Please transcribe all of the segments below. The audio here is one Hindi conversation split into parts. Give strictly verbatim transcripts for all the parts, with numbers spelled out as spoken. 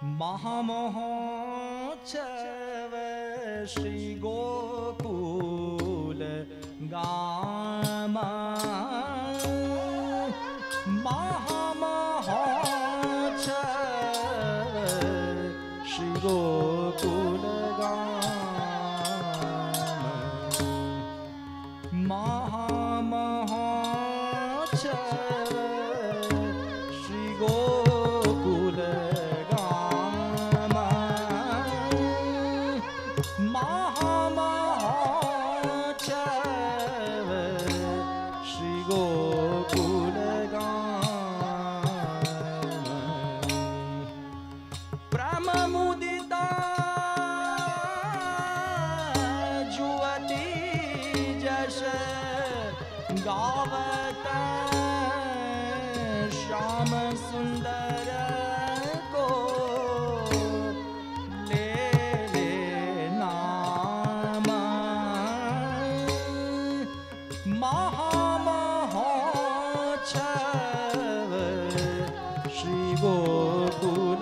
महामहोत्सव श्री गोकुल गामा महामहोत्सव श्री गोकुल गामा महामहोत्सव श्री गोकुल महामहोत्सव श्री गोकुल प्रेम मुदिता जुवती जश गावत श्याम सुंदर को ले ले नाम महामहोत्सव श्री गोकुल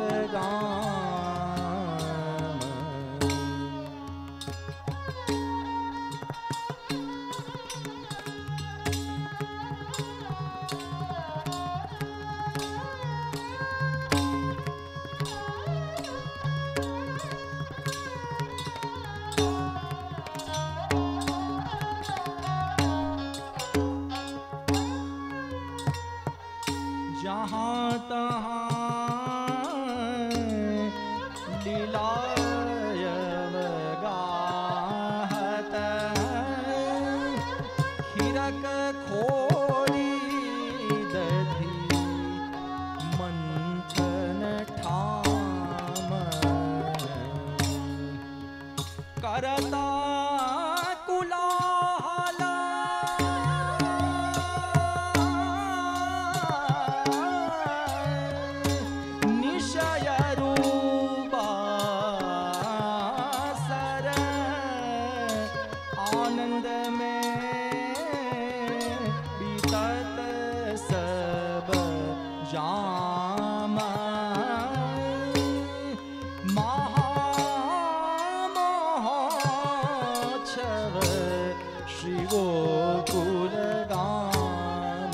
जहाँ तहाँ लीलायव गाहत खीरक खोरी दधी मंथन ठाम करता कुलाहला आनंद में बीतत सब जाम महामहोत्सव श्री गोकुल गाम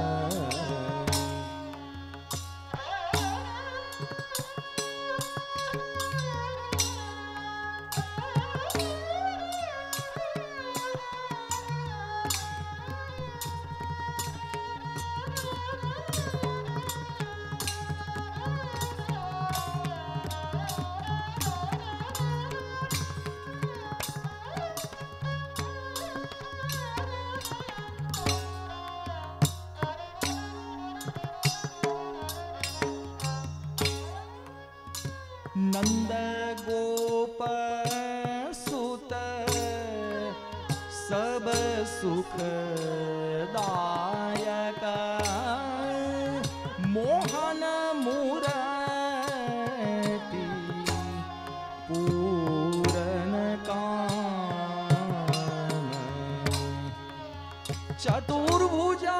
नंद गोप सुत सब सुखदायक मोहन मूर्ति पूरन काम चतुर्भुजा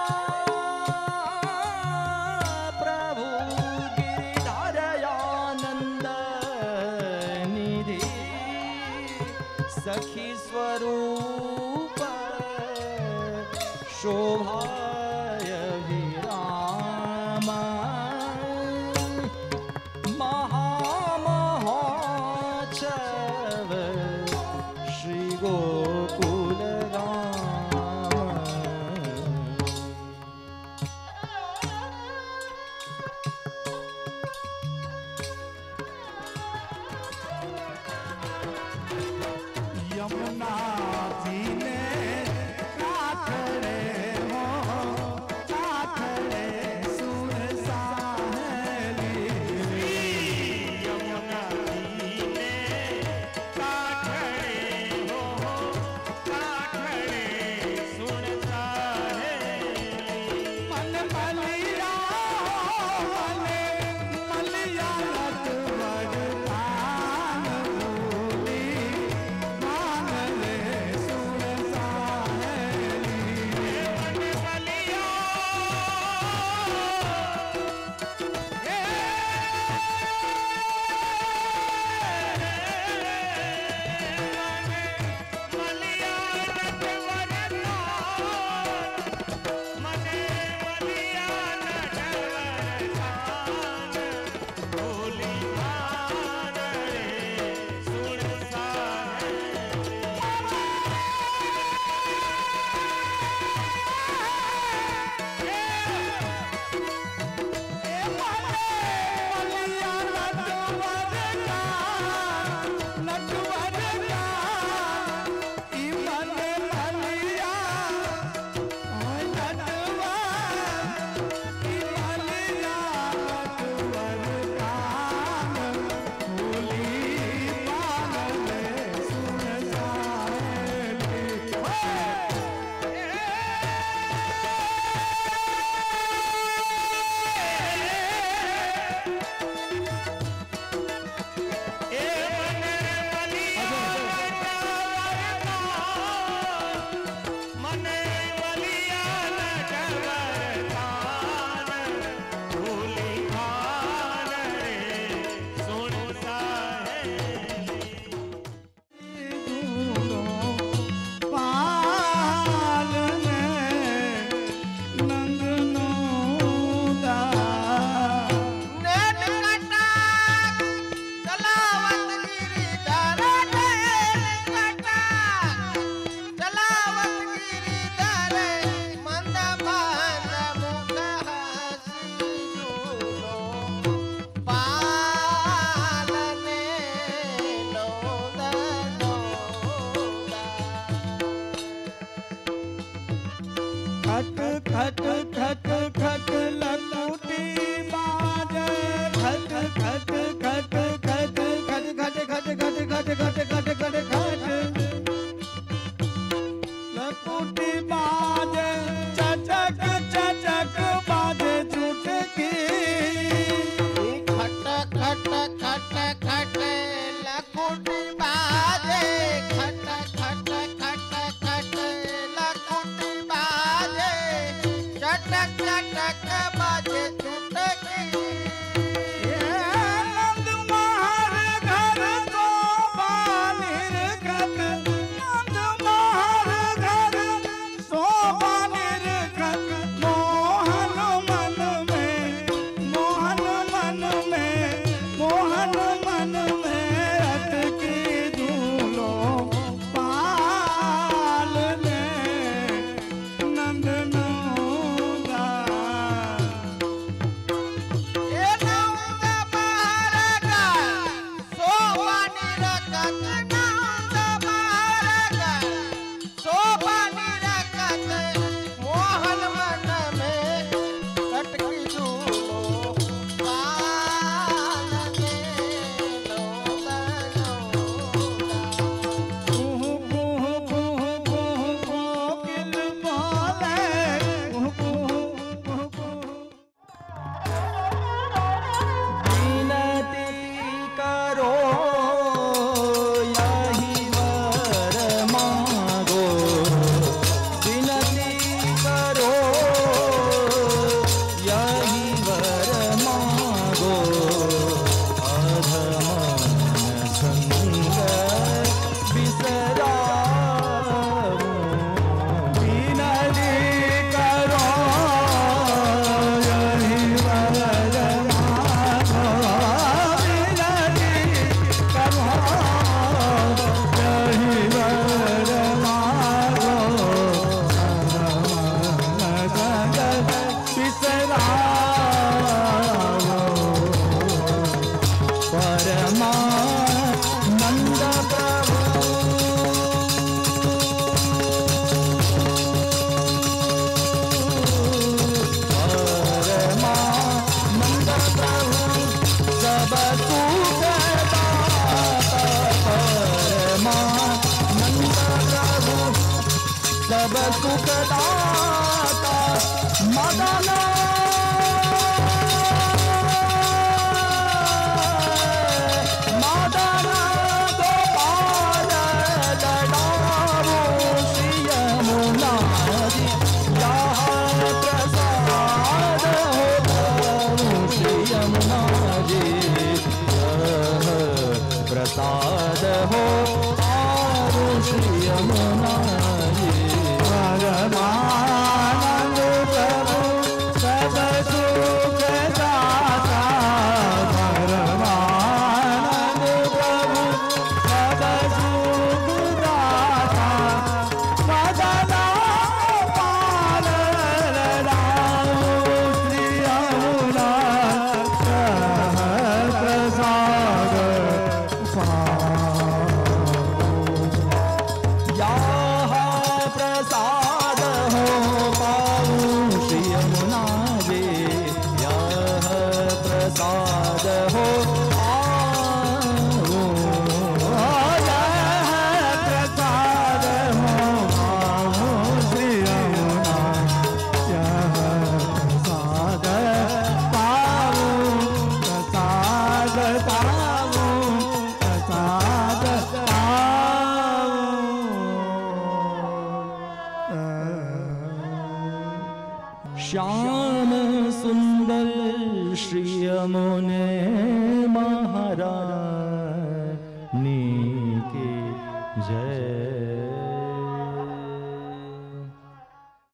सखी स्वरूप शोभाय विराम महामहोत्सव श्री गोकुल यमुना जी ने काठड़े हो खट खट खट खट ललूटी बाजे खट खट खट खट खट खट खट खट खट खट खट खट खट ललूटी बाजे चचक चचक बाजे चुटकी खट खट खट खट लकुटी बाजे खट खट खट खट लकुटी बाजे चटक चटक बाजे चुटकी ये नंद महार घर को बालिर खत नंद महार घर शोभा निर्खत मोहन मन में मोहन मन में मोहन मन में अटकी धूलो पाल ने नंद नौगा ये नंद महार घर शोभानी रखत नंद महार घर शोभानी रखत मोहन मन में कटकी धूलो पाल ने लोगा लोगा कुहू कुहू कुहू कुहू कोकिल बोले कुहू कुहू कुहू कुहू विनती करो यही वर मांगो विनती करो यही वर मांगो अधमन संग बिसराओ विनती करो यही वर मांगो विनती करो यही वर मांगो अधमन संग बिसराओ परमानंद प्रभु परमानंद प्रभु सब सुख दाता परमानंद प्रभु सब सुख दाता मदन मदन गोपाल लडावो श्री यमुना जी यहाँ प्रसाद हो प्रभु श्री यमुना जी यहाँ प्रसाद हो प्रभु श्री यमुना जी परमानंद प्रभु सब सुख दाता परमानंद प्रभु सब सुख दाता मदन गोपाल लडावो श्री यमुना प्रसाद यहाँ प्रसाद हो पाऊं श्री यमुना जी यहाँ प्रसाद हो पाऊं यहाँ प्रसाद हो पाऊं श्री यमुना यहाँ प्रसाद पाऊं प्रसाद पाऊं प्रसाद पाऊं श्याम सुंदर श्री यमुने महाराज